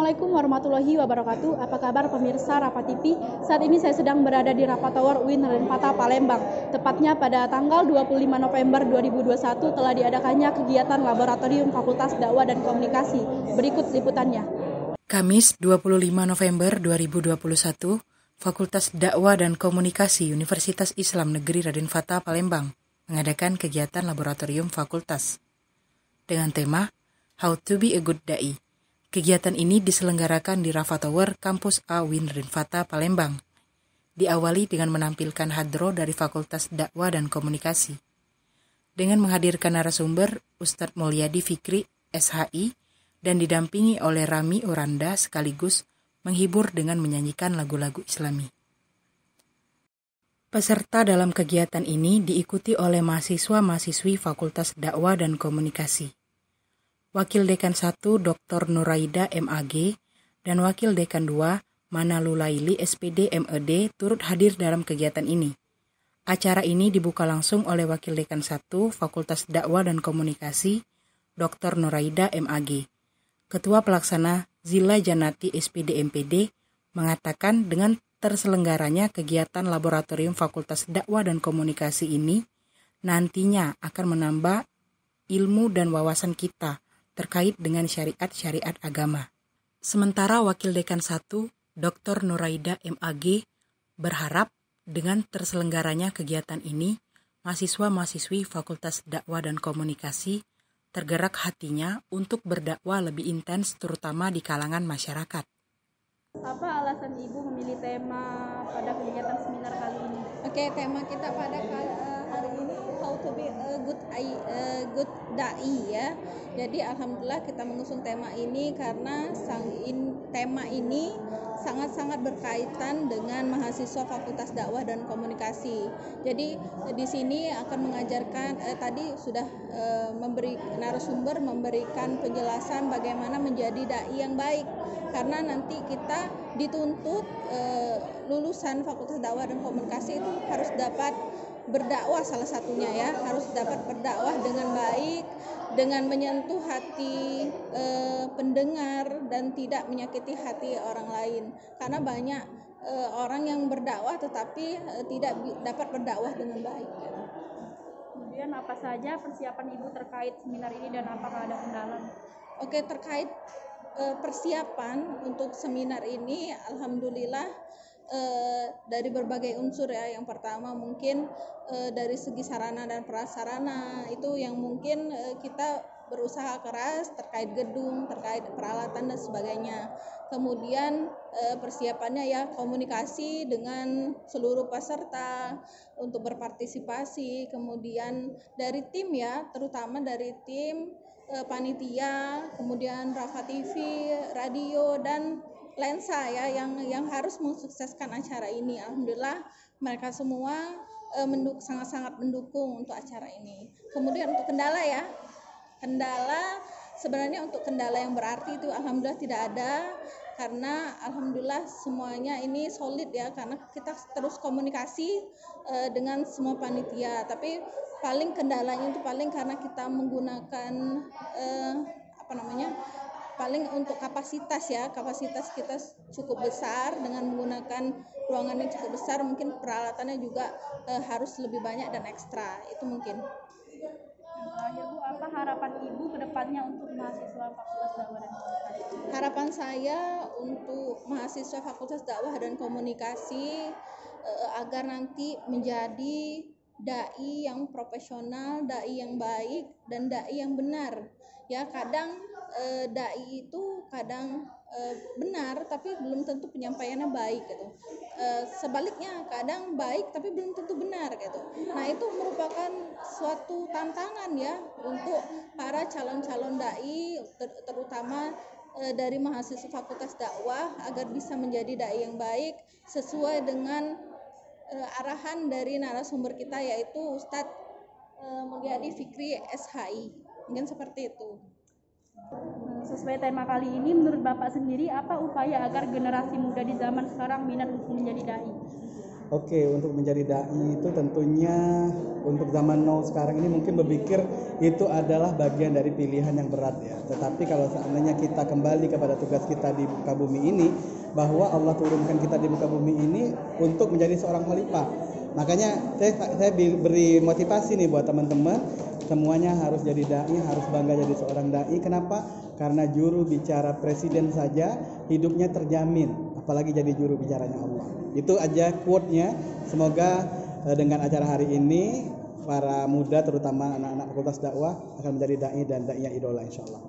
Assalamualaikum warahmatullahi wabarakatuh. Apa kabar pemirsa Rafa TV? Saat ini saya sedang berada di Rafa Tower UIN Raden Fatah Palembang. Tepatnya pada tanggal 25 November 2021 telah diadakannya kegiatan Laboratorium Fakultas Dakwah dan Komunikasi. Berikut liputannya. Kamis 25 November 2021, Fakultas Dakwah dan Komunikasi Universitas Islam Negeri Raden Fatah Palembang mengadakan kegiatan Laboratorium Fakultas dengan tema How to be a Good Da'i. Kegiatan ini diselenggarakan di Rafa Tower, Kampus A UIN Raden Fatah Palembang. Diawali dengan menampilkan hadroh dari Fakultas Dakwah dan Komunikasi. Dengan menghadirkan narasumber Ustadz Mulyadi Fikri, SHI, dan didampingi oleh Rami Oranda sekaligus menghibur dengan menyanyikan lagu-lagu Islami. Peserta dalam kegiatan ini diikuti oleh mahasiswa-mahasiswi Fakultas Dakwah dan Komunikasi. Wakil Dekan 1 Dr. Nuraida MAG dan Wakil Dekan 2 Manalulaili SPD MED turut hadir dalam kegiatan ini. Acara ini dibuka langsung oleh Wakil Dekan 1 Fakultas Dakwah dan Komunikasi Dr. Nuraida MAG. Ketua Pelaksana Zila Janati SPD MPD mengatakan dengan terselenggaranya kegiatan Laboratorium Fakultas Dakwah dan Komunikasi ini nantinya akan menambah ilmu dan wawasan kita terkait dengan syariat-syariat agama. Sementara Wakil Dekan 1, Dr. Nuraida MAG, berharap dengan terselenggaranya kegiatan ini, mahasiswa-mahasiswi Fakultas Dakwah dan Komunikasi tergerak hatinya untuk berdakwah lebih intens terutama di kalangan masyarakat. Apa alasan Ibu memilih tema pada kegiatan seminar kali ini? Oke, tema kita pada hari ini how to be a good da'i ya. Jadi alhamdulillah kita mengusung tema ini karena tema ini sangat-sangat berkaitan dengan mahasiswa Fakultas Dakwah dan Komunikasi. Jadi di sini akan mengajarkan tadi sudah narasumber memberikan penjelasan bagaimana menjadi dai yang baik. Karena nanti kita dituntut lulusan Fakultas Dakwah dan Komunikasi itu harus dapat berdakwah, salah satunya ya, harus dapat berdakwah dengan baik, dengan menyentuh hati pendengar dan tidak menyakiti hati orang lain. Karena banyak orang yang berdakwah tetapi tidak dapat berdakwah dengan baik. Kemudian apa saja persiapan Ibu terkait seminar ini dan apakah ada kendala? Oke, terkait persiapan untuk seminar ini alhamdulillah dari berbagai unsur ya. Yang pertama mungkin dari segi sarana dan prasarana itu yang mungkin kita berusaha keras terkait gedung, terkait peralatan dan sebagainya. Kemudian persiapannya ya komunikasi dengan seluruh peserta untuk berpartisipasi. Kemudian dari tim ya, terutama dari tim panitia, kemudian Rafa TV, radio dan lensa ya yang harus mensukseskan acara ini. Alhamdulillah mereka semua sangat-sangat mendukung untuk acara ini. Kemudian untuk kendala ya, sebenarnya untuk kendala yang berarti itu alhamdulillah tidak ada, karena alhamdulillah semuanya ini solid ya, karena kita terus komunikasi dengan semua panitia. Tapi paling kendalanya itu paling karena kita menggunakan paling untuk kapasitas kita cukup besar, dengan menggunakan ruangan yang cukup besar, mungkin peralatannya juga harus lebih banyak dan ekstra, itu mungkin. Terakhir Bu, apa harapan Ibu ke depannya untuk mahasiswa Fakultas Dakwah dan Komunikasi? Harapan saya untuk mahasiswa Fakultas Dakwah dan Komunikasi agar nanti menjadi dai yang profesional, dai yang baik, dan dai yang benar. Ya, kadang dai itu benar tapi belum tentu penyampaiannya baik gitu. Sebaliknya kadang baik tapi belum tentu benar gitu. Nah, itu merupakan suatu tantangan ya untuk para calon-calon dai, terutama dari mahasiswa Fakultas Dakwah, agar bisa menjadi dai yang baik sesuai dengan arahan dari narasumber kita, yaitu Ustadz Mulyadi Fikri SHI. Mungkin seperti itu. Sesuai tema kali ini, menurut Bapak sendiri apa upaya agar generasi muda di zaman sekarang minat untuk menjadi dai? Oke, untuk menjadi dai itu tentunya untuk zaman now sekarang ini mungkin berpikir itu adalah bagian dari pilihan yang berat ya. Tetapi kalau seandainya kita kembali kepada tugas kita di muka bumi ini, bahwa Allah turunkan kita di muka bumi ini untuk menjadi seorang khalifah. Makanya saya beri motivasi nih buat teman-teman, semuanya harus jadi dai, harus bangga jadi seorang dai. Kenapa? Karena juru bicara presiden saja hidupnya terjamin, apalagi jadi juru bicaranya Allah. Itu aja quote-nya. Semoga dengan acara hari ini para muda terutama anak-anak Fakultas Dakwah akan menjadi dai dan dai yang idola insyaallah.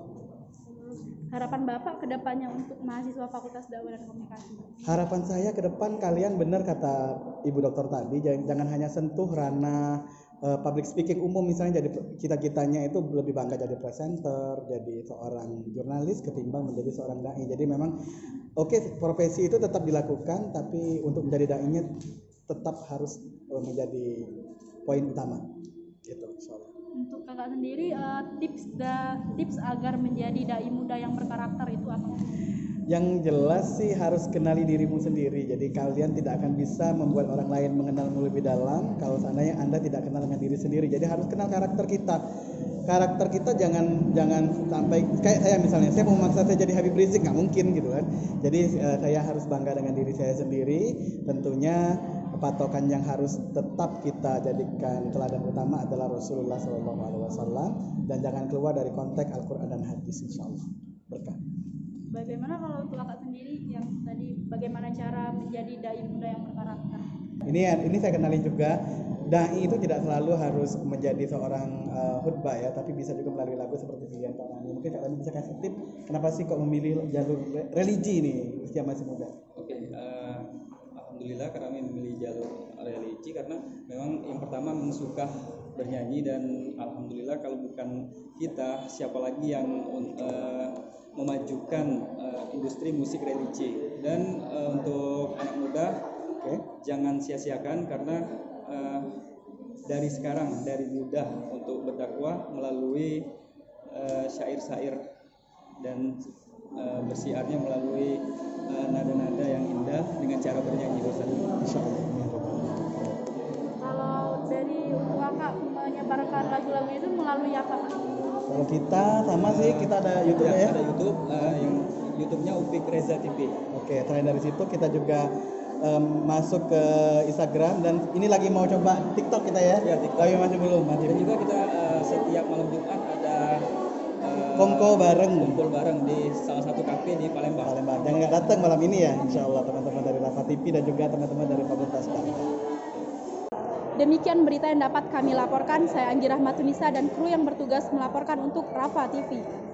Harapan Bapak ke depannya untuk mahasiswa Fakultas Dakwah dan Komunikasi? Harapan saya ke depan kalian benar kata Ibu Dokter tadi, jangan hanya sentuh ranah public speaking umum, misalnya jadi kita-kitanya itu lebih bangga jadi presenter, jadi seorang jurnalis ketimbang menjadi seorang dai. Jadi memang profesi itu tetap dilakukan, tapi untuk menjadi dai-nya tetap harus menjadi poin utama. Gitu, insyaallah. Untuk kakak sendiri tips agar menjadi dai muda yang berkarakter itu apa? Yang jelas sih harus kenali dirimu sendiri. Jadi kalian tidak akan bisa membuat orang lain mengenalmu lebih dalam kalau seandainya Anda tidak kenal dengan diri sendiri. Jadi harus kenal karakter kita. Karakter kita jangan sampai kayak saya misalnya, saya mau memaksa saya jadi Habib Rizik, nggak mungkin gitu kan. Jadi saya harus bangga dengan diri saya sendiri. Tentunya patokan yang harus tetap kita jadikan teladan utama adalah Rasulullah SAW, dan jangan keluar dari konteks Al-Quran dan hadis, insyaallah. Berkah. Bagaimana kalau untuk kakak sendiri yang tadi bagaimana cara menjadi dai muda yang berkarakter? Ini saya kenali juga, dai itu tidak selalu harus menjadi seorang khutbah ya, tapi bisa juga melalui lagu seperti Pilihan Pak Rani. Mungkin kalian bisa kasih tip kenapa sih kok memilih jalur religi nih usia masih muda? Oke, alhamdulillah kami memilih jalur religi karena memang yang pertama memang suka bernyanyi, dan alhamdulillah kalau bukan kita siapa lagi yang memajukan industri musik religi. Dan untuk anak muda, jangan sia-siakan karena dari sekarang, dari mudah untuk berdakwah melalui syair-syair dan bersiarnya melalui nada-nada yang indah dengan cara bernyanyi. Kalau dari untuk kakak menyebarkan lagu-lagu itu melalui apa, Pak? Kalau kita sama sih, kita ada YouTube ya. Ada YouTube, yang YouTube-nya Upik Reza TV. Oke, selain dari situ kita juga masuk ke Instagram, dan ini lagi mau coba TikTok kita ya. Ya, TikTok. Tapi masih belum. Dan juga kita setiap malam Jumat ada kumpul bareng di salah satu kafe di Palembang. Jangan nggak datang malam ini ya, insyaallah teman-teman dari Rafa TV dan juga teman-teman dari Fakultas Dakwah. Demikian berita yang dapat kami laporkan. Saya Anggi Rahmatunisa dan kru yang bertugas melaporkan untuk Rafa TV.